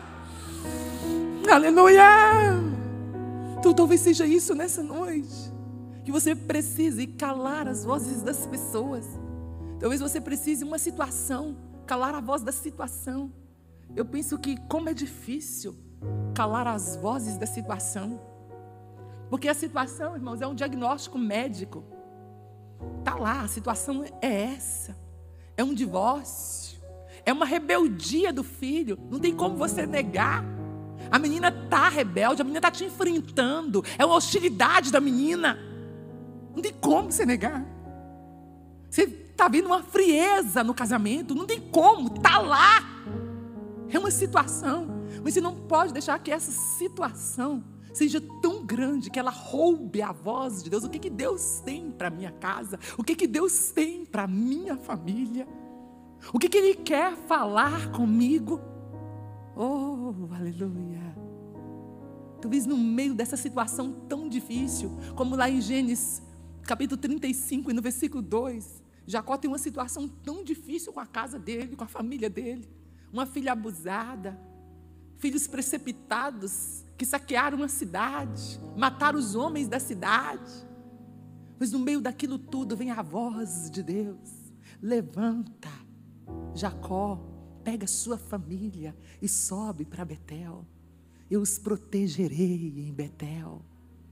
Aleluia. Então talvez seja isso nessa noite, que você precise calar as vozes das pessoas. Talvez você precise uma situação, calar a voz da situação. Eu penso que como é difícil calar as vozes da situação, porque a situação, irmãos, é um diagnóstico médico. Está lá, a situação é essa, é um divórcio, é uma rebeldia do filho, não tem como você negar. A menina está rebelde, a menina está te enfrentando, é uma hostilidade da menina, não tem como você negar. Você está vendo uma frieza no casamento, não tem como, está lá, é uma situação. Mas você não pode deixar que essa situação seja tão grande que ela roube a voz de Deus. O que, que Deus tem para a minha casa? O que, que Deus tem para a minha família? O que, que Ele quer falar comigo? Oh, aleluia. Talvez no meio dessa situação tão difícil, como lá em Gênesis capítulo trinta e cinco e no versículo dois, Jacó tem uma situação tão difícil com a casa dele, com a família dele. Uma filha abusada, filhos precipitados que saquearam a cidade, mataram os homens da cidade. Mas no meio daquilo tudo vem a voz de Deus: levanta, Jacó, pega sua família e sobe para Betel. Eu os protegerei em Betel.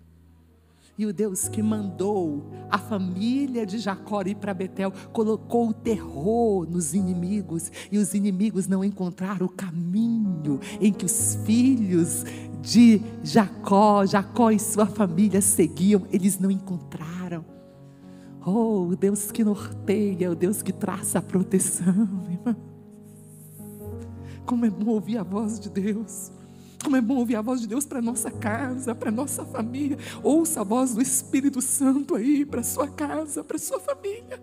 E o Deus que mandou a família de Jacó ir para Betel colocou o terror nos inimigos, e os inimigos não encontraram o caminho em que os filhos de Jacó, Jacó e sua família seguiam, eles não encontraram. Oh, o Deus que norteia, o Deus que traça a proteção, irmão. Como é bom ouvir a voz de Deus. Como é bom ouvir a voz de Deus para nossa casa, para nossa família. Ouça a voz do Espírito Santo aí para sua casa, para sua família.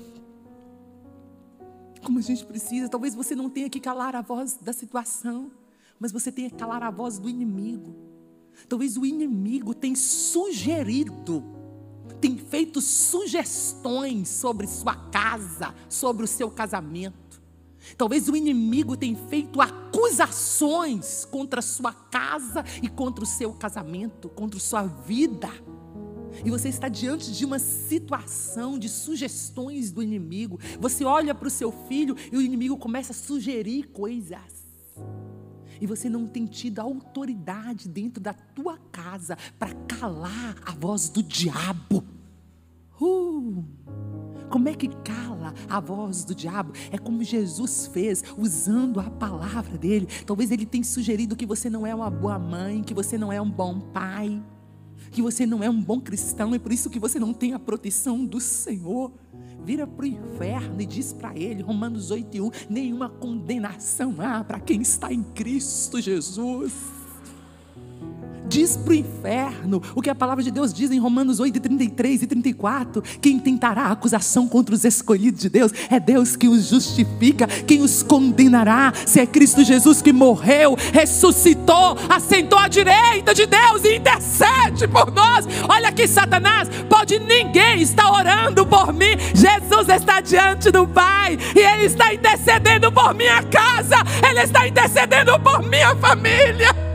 Como a gente precisa. Talvez você não tenha que calar a voz da situação, mas você tenha que calar a voz do inimigo. Talvez o inimigo tenha sugerido, tem feito sugestões sobre sua casa, sobre o seu casamento. Talvez o inimigo tenha feito acusações contra a sua casa e contra o seu casamento, contra a sua vida. E você está diante de uma situação de sugestões do inimigo. Você olha para o seu filho e o inimigo começa a sugerir coisas. E você não tem tido autoridade dentro da tua casa para calar a voz do diabo. Uh! Como é que cala a voz do diabo? É como Jesus fez, usando a palavra dele. Talvez ele tenha sugerido que você não é uma boa mãe, que você não é um bom pai, que você não é um bom cristão, e por isso que você não tem a proteção do Senhor. Vira para o inferno e diz para ele, Romanos oito e um, nenhuma condenação há para quem está em Cristo Jesus. Diz para o inferno o que a palavra de Deus diz em Romanos oito, trinta e três e trinta e quatro. Quem tentará acusação contra os escolhidos de Deus? É Deus que os justifica. Quem os condenará? Se é Cristo Jesus que morreu, ressuscitou, assentou à direita de Deus e intercede por nós. Olha aqui, Satanás, pode ninguém estar orando por mim. Jesus está diante do Pai e Ele está intercedendo por minha casa, Ele está intercedendo por minha família.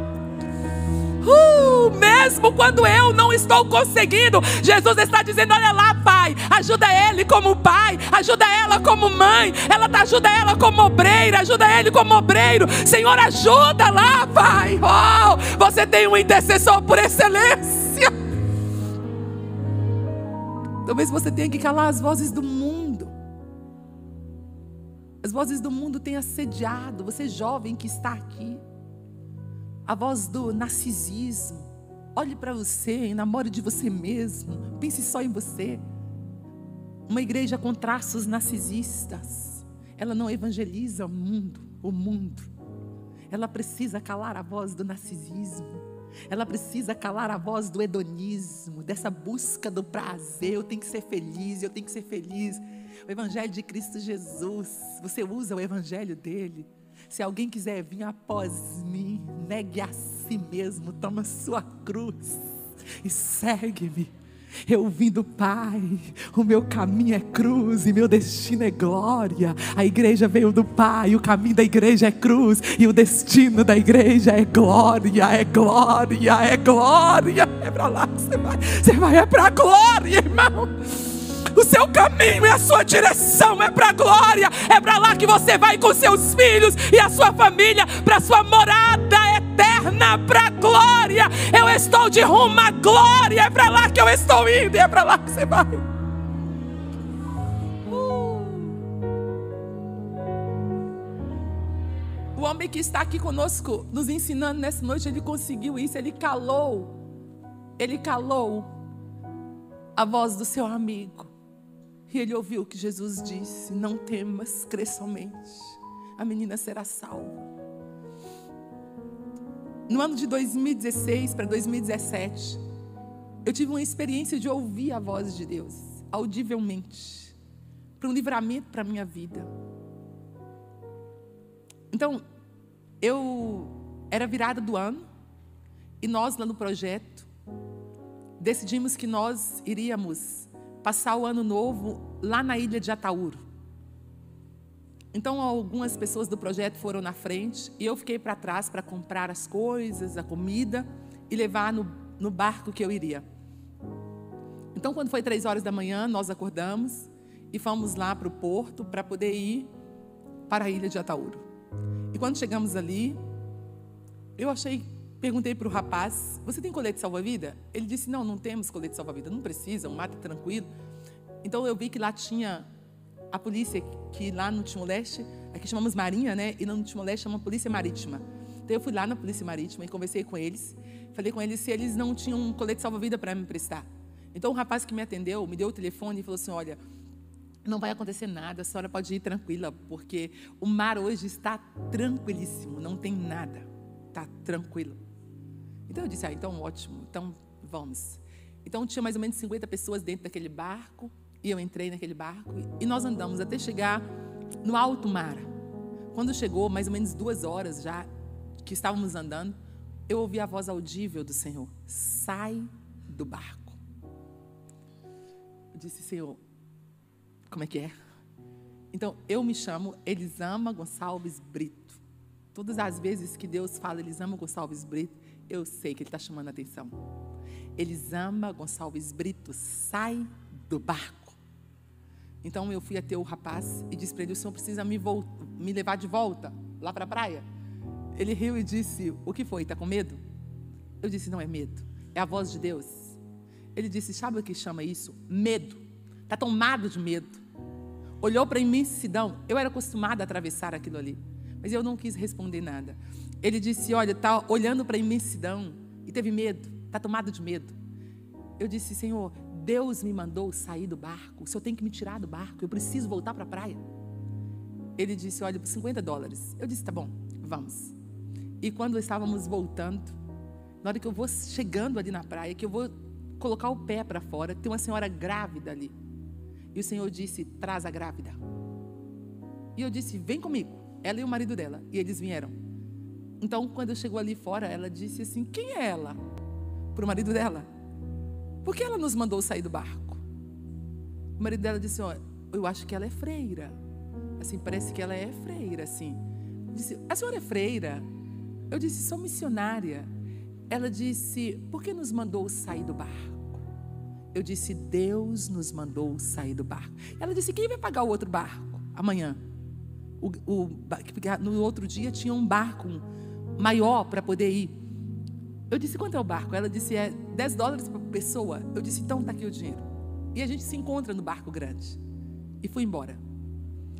Uh, mesmo quando eu não estou conseguindo, Jesus está dizendo, olha lá, Pai, ajuda ele como pai, ajuda ela como mãe, ela tá, ajuda ela como obreira, ajuda ele como obreiro. Senhor, ajuda lá, Pai. Oh, você tem um intercessor por excelência. Talvez você tenha que calar as vozes do mundo. As vozes do mundo têm assediado. Você jovem que está aqui. A voz do narcisismo. Olhe para você, enamore de você mesmo. Pense só em você. Uma igreja com traços narcisistas. Ela não evangeliza o mundo. O mundo. Ela precisa calar a voz do narcisismo. Ela precisa calar a voz do hedonismo, dessa busca do prazer. Eu tenho que ser feliz, eu tenho que ser feliz. O evangelho de Cristo Jesus, você usa o evangelho dele. Se alguém quiser vir após mim, negue a si mesmo, toma sua cruz e segue-me. Eu vim do Pai, o meu caminho é cruz e meu destino é glória. A igreja veio do Pai, o caminho da igreja é cruz e o destino da igreja é glória, é glória, é glória. É para lá que você vai, você vai é para a glória, irmão. O seu caminho e a sua direção é para a glória. É para lá que você vai com seus filhos e a sua família, para a sua morada eterna, para a glória. Eu estou de rumo à glória. É para lá que eu estou indo e é para lá que você vai. uh. O homem que está aqui conosco, nos ensinando nessa noite, ele conseguiu isso. Ele calou Ele calou a voz do seu amigo. E ele ouviu o que Jesus disse: não temas, crê somente, a menina será salva. No ano de dois mil e dezesseis para dois mil e dezessete, eu tive uma experiência de ouvir a voz de Deus, audivelmente, para um livramento para a minha vida. Então, eu era virada do ano, e nós lá no projeto, decidimos que nós iríamos passar o ano novo lá na ilha de Ataúro. Então algumas pessoas do projeto foram na frente e eu fiquei para trás para comprar as coisas, a comida e levar no, no barco que eu iria. Então quando foi três horas da manhã, nós acordamos e fomos lá para o porto para poder ir para a ilha de Ataúro. E quando chegamos ali, eu achei... Perguntei para o rapaz: você tem colete salva-vida? Ele disse: não, não temos colete salva-vida. Não precisa, o mar é tranquilo. Então eu vi que lá tinha a polícia, que lá no Timor-Leste, aqui chamamos Marinha, né? E no Timor-Leste chama Polícia Marítima. Então eu fui lá na Polícia Marítima e conversei com eles. Falei com eles se eles não tinham um colete salva-vida para me emprestar. Então o rapaz que me atendeu, me deu o telefone e falou assim: olha, não vai acontecer nada, a senhora pode ir tranquila, porque o mar hoje está tranquilíssimo, não tem nada, está tranquilo. Então eu disse: ah, então ótimo, então vamos. Então tinha mais ou menos cinquenta pessoas dentro daquele barco, e eu entrei naquele barco, e nós andamos até chegar no alto mar. Quando chegou, mais ou menos duas horas já que estávamos andando, eu ouvi a voz audível do Senhor: sai do barco. Eu disse: Senhor, como é que é? Então eu me chamo Elisama Gonçalves Brito. Todas as vezes que Deus fala Elisama Gonçalves Brito, eu sei que Ele está chamando a atenção. Elisama Gonçalves Brito, sai do barco. Então eu fui até o rapaz e disse para ele: o senhor precisa me, me levar de volta lá para a praia? Ele riu e disse: o que foi, está com medo? Eu disse: não é medo, é a voz de Deus. Ele disse: sabe o que chama isso? Medo. Está tomado de medo. Olhou para a imensidão. Eu era acostumada a atravessar aquilo ali, mas eu não quis responder nada. Ele disse: olha, está olhando para a imensidão e teve medo, está tomado de medo. Eu disse: Senhor, Deus me mandou sair do barco, o Senhor tem que me tirar do barco, eu preciso voltar para a praia. Ele disse: olha, por cinquenta dólares. Eu disse: tá bom, vamos. E quando estávamos voltando, na hora que eu vou chegando ali na praia, que eu vou colocar o pé para fora, tem uma senhora grávida ali. E o Senhor disse: traz a grávida. E eu disse: vem comigo, ela e o marido dela. E eles vieram. Então, quando chegou ali fora, ela disse assim: quem é ela? Para o marido dela: por que ela nos mandou sair do barco? O marido dela disse: ó, eu acho que ela é freira. Assim, parece que ela é freira, assim. Disse: a senhora é freira? Eu disse: sou missionária. Ela disse: por que nos mandou sair do barco? Eu disse: Deus nos mandou sair do barco. Ela disse: quem vai pagar o outro barco amanhã? O, o, no outro dia tinha um barco maior para poder ir. Eu disse: quanto é o barco? Ela disse: é dez dólares por pessoa. Eu disse: então está aqui o dinheiro. E a gente se encontra no barco grande. E fui embora.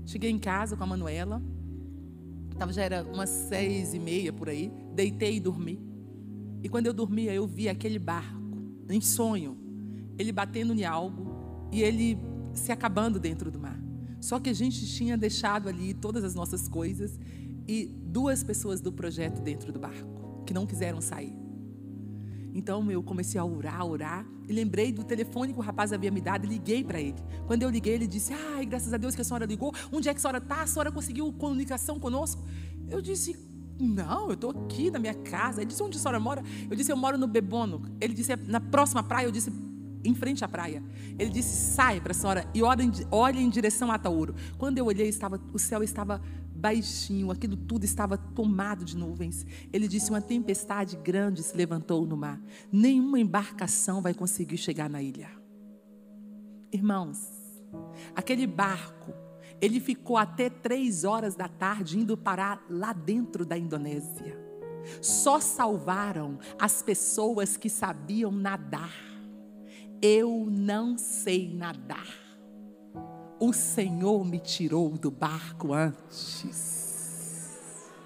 Cheguei em casa com a Manuela. Tava, já era umas seis e meia por aí. Deitei e dormi. E quando eu dormia, eu vi aquele barco, em sonho, ele batendo em algo e ele se acabando dentro do mar. Só que a gente tinha deixado ali todas as nossas coisas e duas pessoas do projeto dentro do barco, que não quiseram sair. Então eu comecei a orar, a orar, e lembrei do telefone que o rapaz havia me dado e liguei para ele. Quando eu liguei, ele disse: ai, graças a Deus que a senhora ligou. Onde é que a senhora está? A senhora conseguiu comunicação conosco? Eu disse: não, eu estou aqui na minha casa. Ele disse: onde a senhora mora? Eu disse: eu moro no Bebono. Ele disse: na próxima praia. Eu disse: em frente à praia. Ele disse: sai para a senhora e olhe em direção a Ataúro. Quando eu olhei, estava, o céu estava baixinho, aquilo tudo estava tomado de nuvens. Ele disse: uma tempestade grande se levantou no mar. Nenhuma embarcação vai conseguir chegar na ilha. Irmãos, aquele barco, ele ficou até três horas da tarde indo parar lá dentro da Indonésia. Só salvaram as pessoas que sabiam nadar. Eu não sei nadar. O Senhor me tirou do barco antes.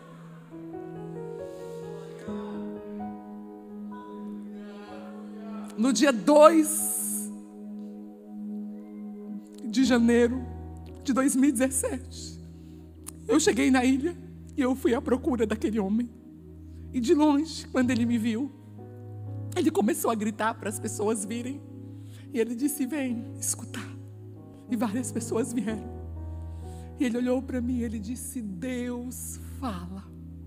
No dia dois de janeiro de dois mil e dezessete, eu cheguei na ilha e eu fui à procura daquele homem. E de longe, quando ele me viu, ele começou a gritar para as pessoas virem. E ele disse: vem escutar. E várias pessoas vieram. E ele olhou para mim e ele disse: Deus fala.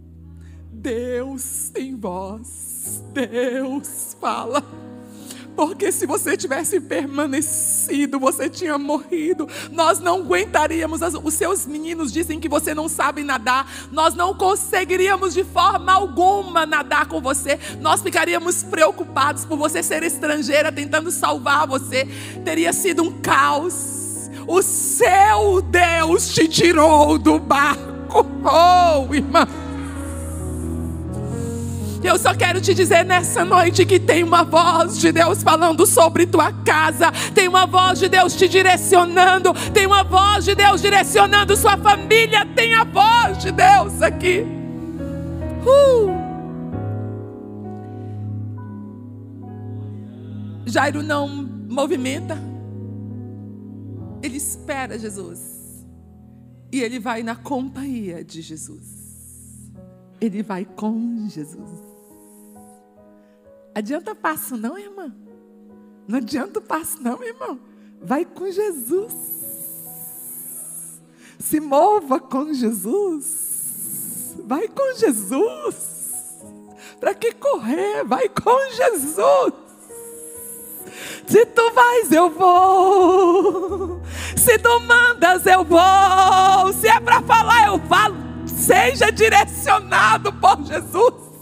Deus tem voz. Deus fala. Porque se você tivesse permanecido, você tinha morrido. Nós não aguentaríamos. Os seus meninos dizem que você não sabe nadar. Nós não conseguiríamos de forma alguma nadar com você. Nós ficaríamos preocupados por você ser estrangeira, tentando salvar você. Teria sido um caos. O seu Deus te tirou do barco. Oh, irmã. Eu só quero te dizer nessa noite que tem uma voz de Deus falando sobre tua casa. Tem uma voz de Deus te direcionando. Tem uma voz de Deus direcionando sua família. Tem a voz de Deus aqui. Uh. Jairo não movimenta. Ele espera Jesus. E ele vai na companhia de Jesus. Ele vai com Jesus. Adianta passo não, irmã? Não adianta o passo não, irmão. Vai com Jesus. Se mova com Jesus. Vai com Jesus. Para que correr? Vai com Jesus. Se tu vais, eu vou. Se tu mandas, eu vou. Se é para falar, eu falo. Seja direcionado por Jesus.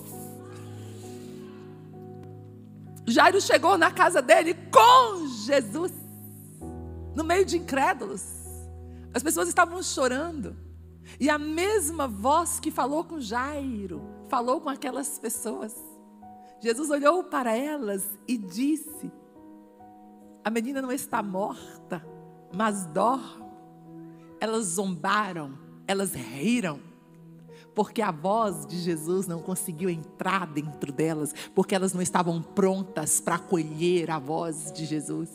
Jairo chegou na casa dele com Jesus, no meio de incrédulos. As pessoas estavam chorando. E a mesma voz que falou com Jairo, falou com aquelas pessoas. Jesus olhou para elas e disse: a menina não está morta, mas dorme. Elas zombaram, elas riram. Porque a voz de Jesus não conseguiu entrar dentro delas, porque elas não estavam prontas para acolher a voz de Jesus.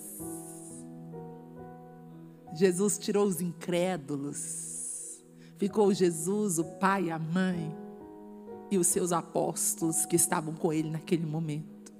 Jesus tirou os incrédulos. Ficou Jesus, o pai, a mãe e os seus apóstolos que estavam com ele naquele momento.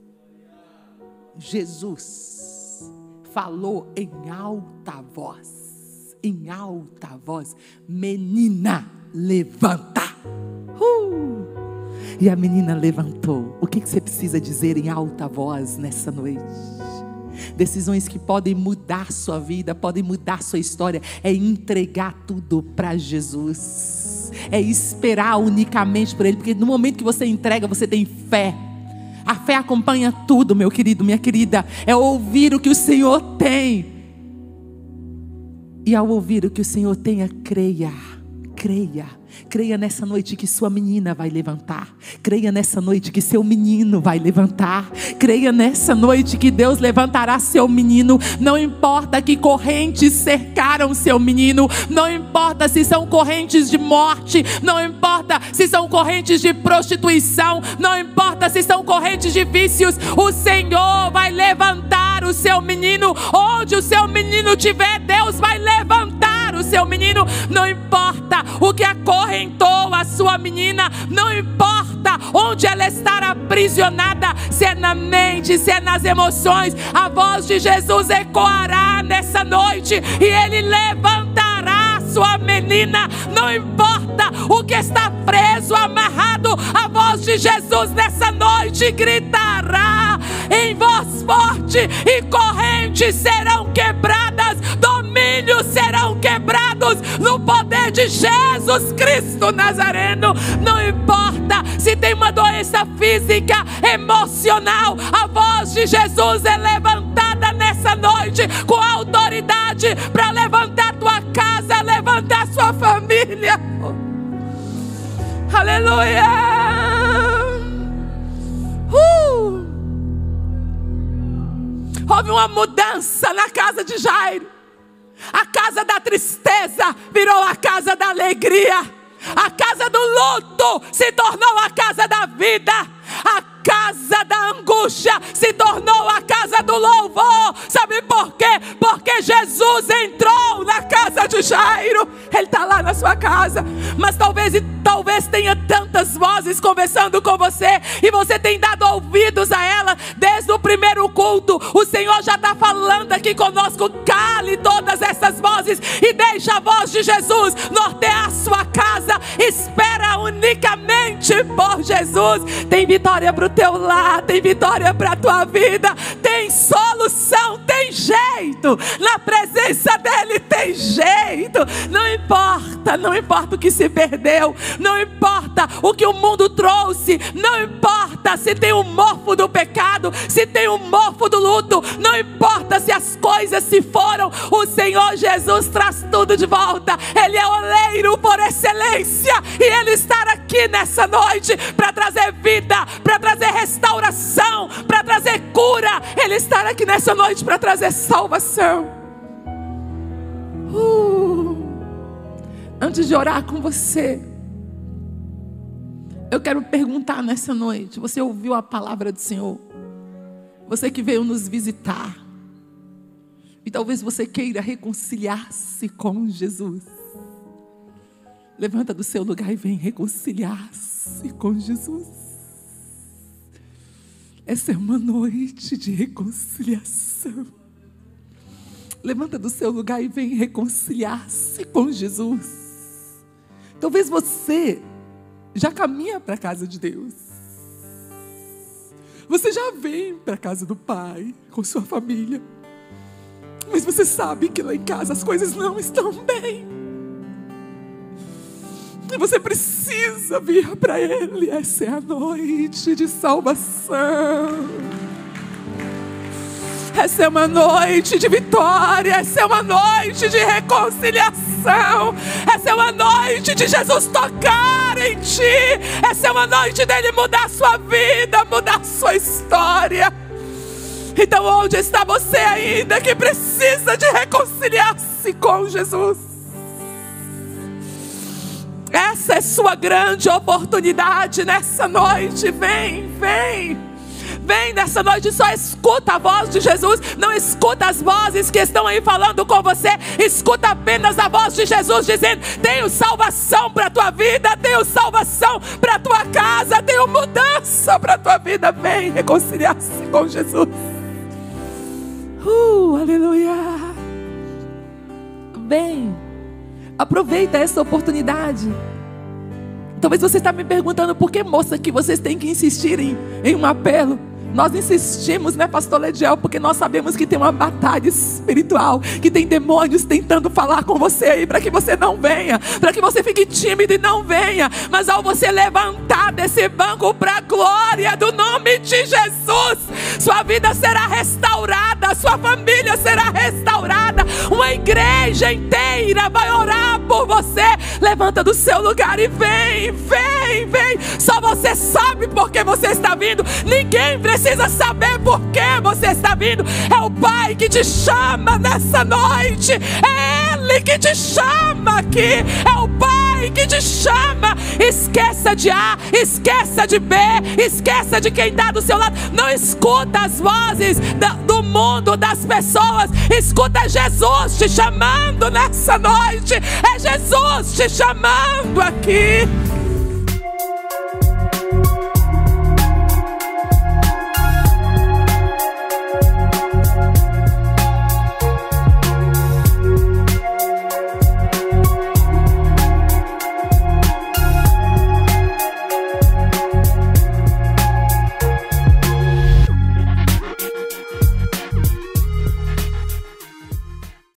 Jesus falou em alta voz, em alta voz: menina, levanta. Uh! E a menina levantou. O que você precisa dizer em alta voz nessa noite? Decisões que podem mudar sua vida, podem mudar sua história. É entregar tudo para Jesus. É esperar unicamente por Ele. Porque no momento que você entrega, você tem fé. A fé acompanha tudo, meu querido, minha querida. É ouvir o que o Senhor tem. E ao ouvir o que o Senhor tem, creia. Creia, Creia nessa noite que sua menina vai levantar. Creia nessa noite que seu menino vai levantar. Creia nessa noite que Deus levantará seu menino. Não importa que correntes cercaram seu menino. Não importa se são correntes de morte. Não importa se são correntes de prostituição. Não importa se são correntes de vícios. O Senhor vai levantar o seu menino. Onde o seu menino estiver, Deus vai levantar o seu menino. Não importa o que acorrentou a sua menina, não importa onde ela está aprisionada, se é na mente, se é nas emoções, a voz de Jesus ecoará nessa noite e Ele levantará a sua menina. Não importa o que está preso, amarrado, a voz de Jesus nessa noite gritará em voz forte e correntes serão quebradas, domínios serão quebrados no poder de Jesus Cristo Nazareno. Não importa se tem uma doença física, emocional, a voz de Jesus é levantada nessa noite com autoridade para levantar tua casa, levantar sua família. Aleluia. Uh! Houve uma mudança na casa de Jairo. A casa da tristeza virou a casa da alegria. A casa do luto se tornou a casa da vida. A casa da angústia se tornou a casa do louvor. Sabe por quê? Porque Jesus entrou na casa de Jairo. Ele está lá na sua casa. Mas talvez, talvez tenha tantas vozes conversando com você, e você tem dado ouvidos a ela desde o primeiro culto. O Senhor já está falando aqui conosco. Cale todas essas vozes e deixe a voz de Jesus nortear a sua casa. Espera unicamente por Jesus. Tem vitória para o teu lar, tem vitória para a tua vida, tem solução, tem jeito. Na presença dEle tem jeito. Não importa, não importa o que se perdeu, não importa o que o mundo trouxe, não importa se tem um mofo do pecado, se tem um mofo do luto, não importa se as coisas se foram, o Senhor Jesus traz tudo de volta. Ele é oleiro por excelência e Ele está aqui nessa noite para trazer vida, para trazer restauração, para trazer cura. Ele está aqui nessa noite para trazer salvação. Uh, antes de orar com você, eu quero perguntar nessa noite: você ouviu a palavra do Senhor? Você que veio nos visitar, e talvez você queira reconciliar-se com Jesus. Levanta do seu lugar e vem reconciliar-se com Jesus. Essa é uma noite de reconciliação. Levanta do seu lugar e vem reconciliar-se com Jesus. Talvez você já caminha para a casa de Deus. Você já vem para a casa do Pai com sua família. Mas você sabe que lá em casa as coisas não estão bem. E você precisa vir para Ele. Essa é a noite de salvação. Essa é uma noite de vitória. Essa é uma noite de reconciliação. Essa é uma noite de Jesus tocar em ti. Essa é uma noite dele mudar a sua vida, mudar a sua história. Então onde está você ainda que precisa de reconciliar-se com Jesus? Essa é sua grande oportunidade nessa noite. Vem, vem. Vem nessa noite, só escuta a voz de Jesus. Não escuta as vozes que estão aí falando com você. Escuta apenas a voz de Jesus dizendo: tenho salvação para a tua vida, tenho salvação para a tua casa, tenho mudança para a tua vida. Vem reconciliar-se com Jesus. Uh, aleluia. Vem. Aproveita essa oportunidade. Talvez você está me perguntando: por que, moça, que vocês têm que insistir em, em um apelo? Nós insistimos, né, pastor Lediel, porque nós sabemos que tem uma batalha espiritual, que tem demônios tentando falar com você aí, para que você não venha, para que você fique tímido e não venha. Mas ao você levantar desse banco para a glória do nome de Jesus, sua vida será restaurada, sua família será restaurada, uma igreja inteira vai orar por você. Levanta do seu lugar e vem, vem, vem. Só você sabe por que você está vindo. Ninguém precisa saber por que você está vindo. É o Pai que te chama nessa noite. É Ele que te chama aqui. É o Pai que te chama. Esqueça de A, esqueça de B, esqueça de quem está do seu lado. Não escuta as vozes do mundo, das pessoas. Escuta Jesus te chamando nessa noite. É Jesus te chamando aqui.